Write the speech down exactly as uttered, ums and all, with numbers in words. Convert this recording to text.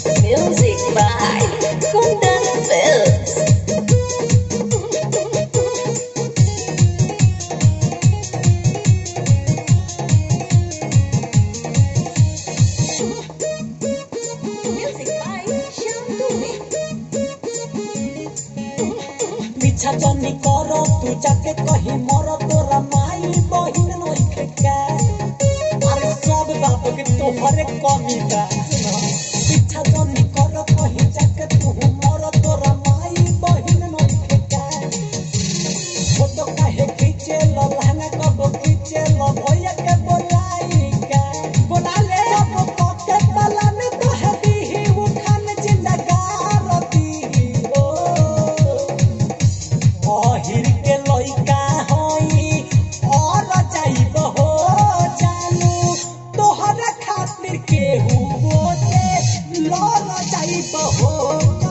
Music by Kundan Films. Music by Shantuni. पीछा जनी करो तू जाके कही मोर तोरा माई बहिन नइखे का अरे सब बाप के तोहरे कमी बा पीछा जनी करो कही जाके तू मोर तोरा माई बहिन नइखे का फोटो काहे खींचे ल लहंगा कब खींचे ल भैया के बोलाई का बोला ले अब के पाला में तो है दी उठान जिंदगा रती हो हिर के लइका होई और जाइब हो जानू तोहरा खातिर केहू बोते लड़ जाइब हो।